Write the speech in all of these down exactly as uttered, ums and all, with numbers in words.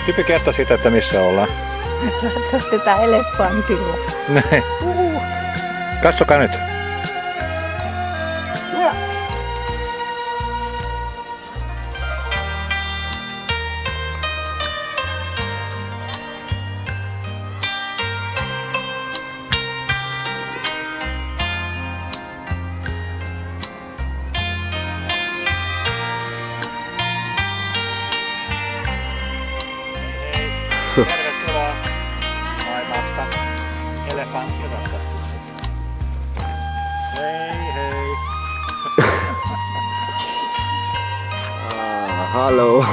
Typi kertoo siitä, että missä ollaan. Ratsastetaan elefantilla. Näin. Uh. Katsokaa nyt. Tervetuloa maailmasta elefanttiratsastuksessa. Hei hei! Ah, hallo!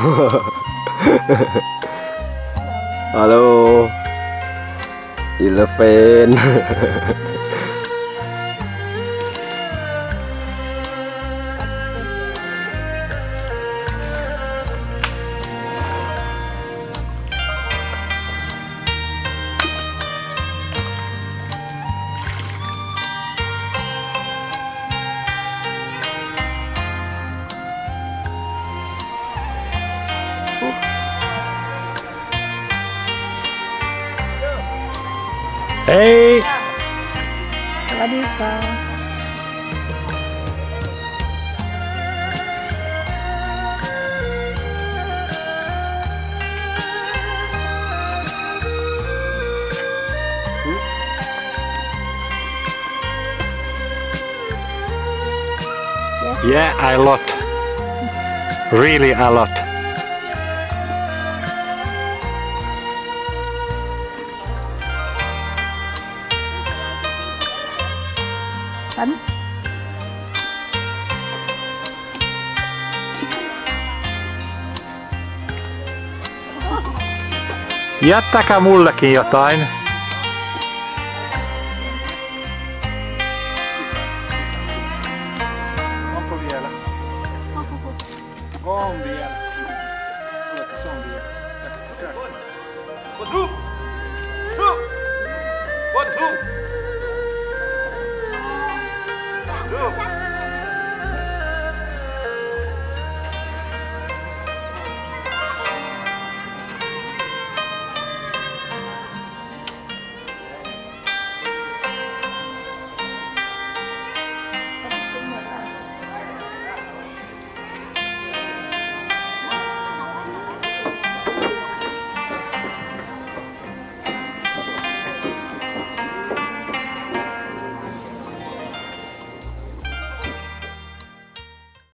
Hallo! Elephant! Hei! สวัสดีค่ะ Yeah, a lot. Really a lot. Tấn. Jättäkää mullekin jotain. Onko vielä? On vielä. Oletko se on vielä? Tästä.